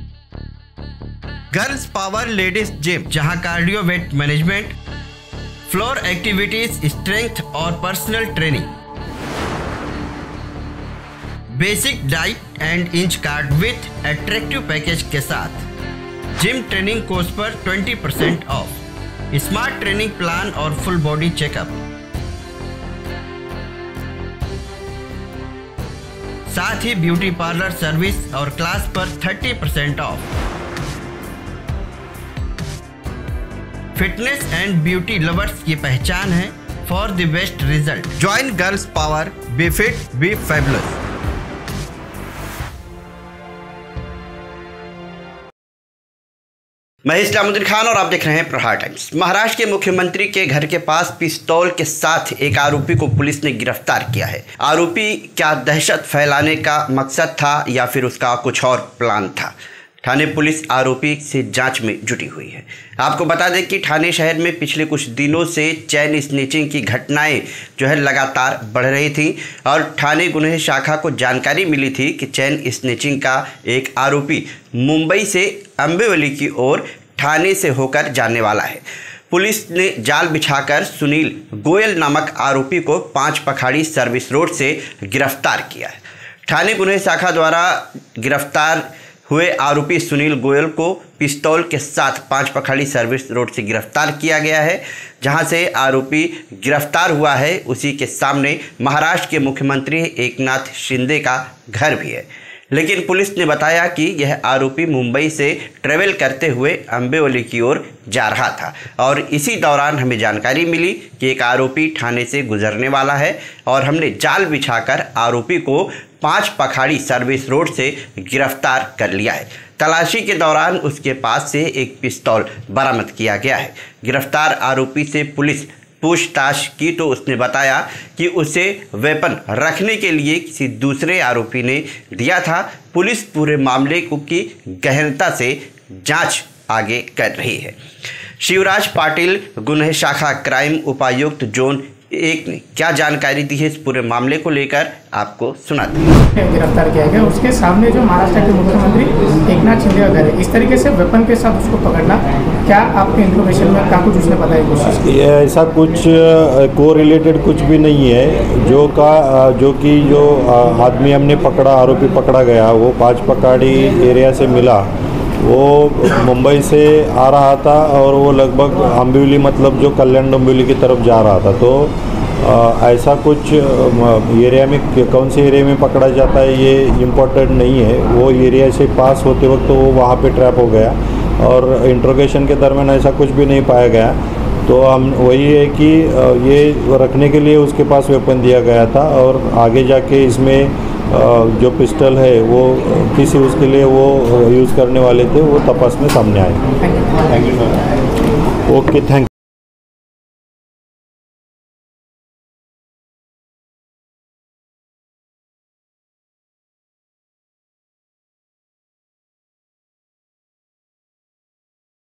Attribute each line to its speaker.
Speaker 1: Girls power ladies gym, जहां cardio, weight management, floor activities, strength और personal training, basic diet and inch card with attractive package के साथ gym training course पर 20% off, smart training plan और full body checkup, साथ ही beauty parlour service और class पर 30% off. Fitness and beauty lovers की पहचान है for the best result. Join girls power, be fit, be fabulous. मैं इस्लामुद्दीन खान और आप देख रहे हैं प्रहार टाइम्स। महाराष्ट्र के मुख्यमंत्री के घर के पास पिस्तौल के साथ एक आरोपी को पुलिस ने गिरफ्तार किया है। आरोपी क्या दहशत फैलाने का मकसद था या फिर उसका कुछ और प्लान था? ठाणे पुलिस आरोपी से जांच में जुटी हुई है। आपको बता दें कि ठाणे शहर में पिछले कुछ दिनों से चैन स्नेचिंग की घटनाएं जो है लगातार बढ़ रही थी और ठाणे गुन्हे शाखा को जानकारी मिली थी कि चैन स्नेचिंग का एक आरोपी मुंबई से अंबेवली की ओर ठाणे से होकर जाने वाला है। पुलिस ने जाल बिछाकर सुनील गोयल नामक आरोपी को 5 पखाड़ी सर्विस रोड से गिरफ्तार किया है। ठाणे गुन्हे शाखा द्वारा गिरफ्तार हुए आरोपी सुनील गोयल को पिस्तौल के साथ 5 पखाड़ी सर्विस रोड से गिरफ्तार किया गया है। जहां से आरोपी गिरफ्तार हुआ है उसी के सामने महाराष्ट्र के मुख्यमंत्री एकनाथ शिंदे का घर भी है। लेकिन पुलिस ने बताया कि यह आरोपी मुंबई से ट्रेवल करते हुए अंबेवली की ओर जा रहा था और इसी दौरान हमें जानकारी मिली कि एक आरोपी ठाणे से गुजरने वाला है और हमने जाल बिछाकर आरोपी को 5 पखाड़ी सर्विस रोड से गिरफ्तार कर लिया है। तलाशी के दौरान उसके पास से एक पिस्तौल बरामद किया गया है। गिरफ्तार आरोपी से पुलिस पूछताछ की तो उसने बताया कि उसे वेपन रखने के लिए किसी दूसरे आरोपी ने दिया था। पुलिस पूरे मामले को की गहनता से जांच आगे कर रही है। शिवराज पाटिल गुन्हे शाखा क्राइम उपायुक्त जोन 1 ने क्या जानकारी दी है इस पूरे मामले को लेकर आपको सुनाते हैं।
Speaker 2: गिरफ्तार किया गया उसके सामने जो महाराष्ट्र के मुख्यमंत्री एकनाथ शिंदे का घर है, इस तरीके से वेपन के साथ उसको पकड़ना, क्या आपके इन्फॉर्मेशन में क्या कुछ उसने बताया कोशिश की?
Speaker 3: ऐसा कुछ को रिलेटेड कुछ भी नहीं है। जो आदमी हमने पकड़ा, आरोपी पकड़ा गया, वो 5 पखाड़ी एरिया से मिला। वो मुंबई से आ रहा था और वो लगभग अंबेवली, मतलब जो कल्याण डोंबिवली की तरफ जा रहा था। तो ऐसा कुछ एरिया में कौन से एरिया में पकड़ा जाता है ये इम्पोर्टेंट नहीं है। वो एरिया से पास होते वक्त तो वो वहाँ पे ट्रैप हो गया और इंट्रोगेशन के दरमियान ऐसा कुछ भी नहीं पाया गया। तो हम वही है कि ये रखने के लिए उसके पास वेपन दिया गया था और आगे जाके इसमें जो पिस्टल है वो किसी उसके लिए वो यूज़ करने वाले थे, वो तपास में सामने आए।
Speaker 2: Thank you.
Speaker 3: Okay, thank you.